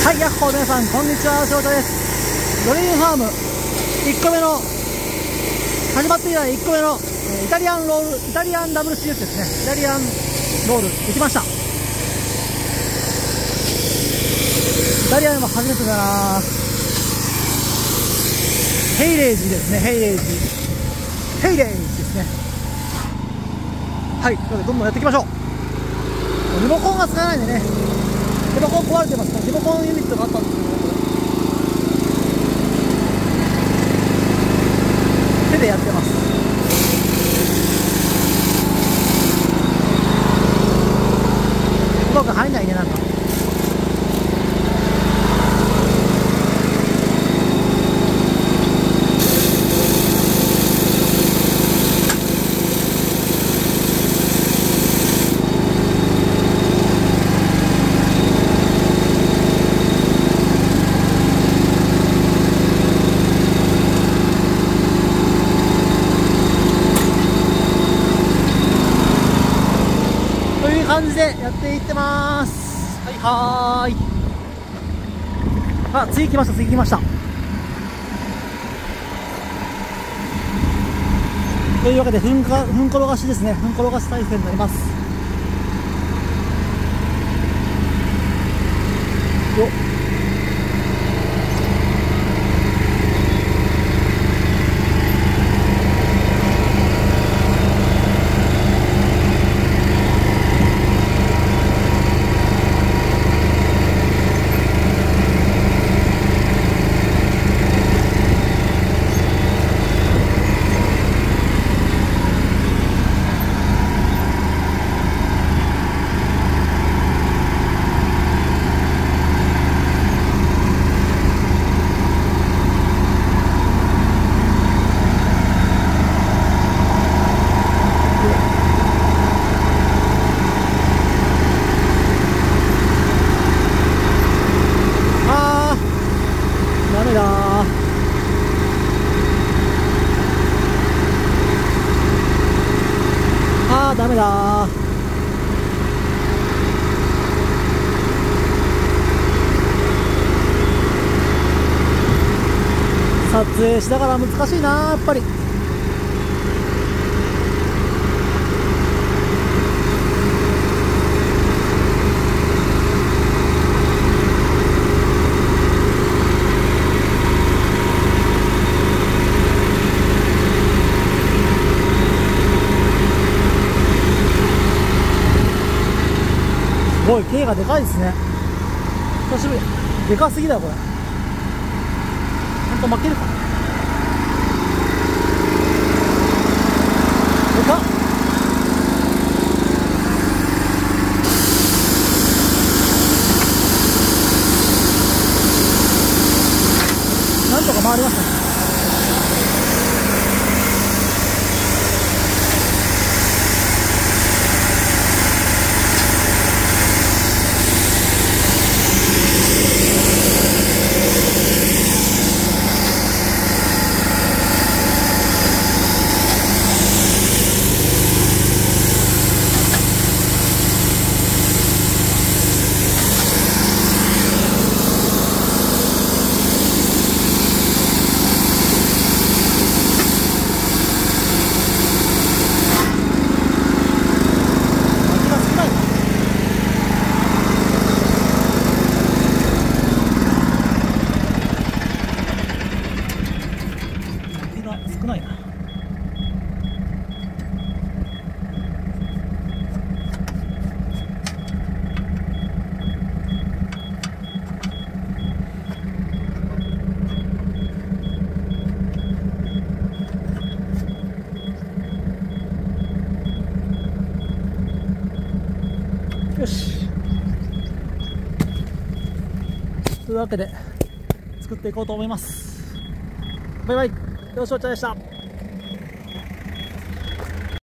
はい、やっほー皆さん、こんにちは、翔太です。ドリームファーム1個目の、始まって以来1個目の、イタリアンロール、イタリアンダブル CS ですね。イタリアンロール、できました。イタリアンも初めてだな。ヘイレージですね、ヘイレージ。ヘイレージですね。はい、ということでどんどんやっていきましょう。リモコンが使えないんでね、リモコン壊れてますから、リモコンユニットがあったんですけど、手でやってます。うまく入んないね、なんか。感じでやっていってます。はい。あ、次来ました、次来ました。というわけで、ふんころがしですね。ふんころがし体制になります。よっ。ダメだー。ダメだー。撮影しながら難しいなー、やっぱり。すごい、K がでかいですね。久しぶり。でかすぎだよ、これ。ほんと負けるかな。でかっ。なんとか回りましたね。少ないな。よし。というわけで作っていこうと思います。バイバイ。よしお茶でした。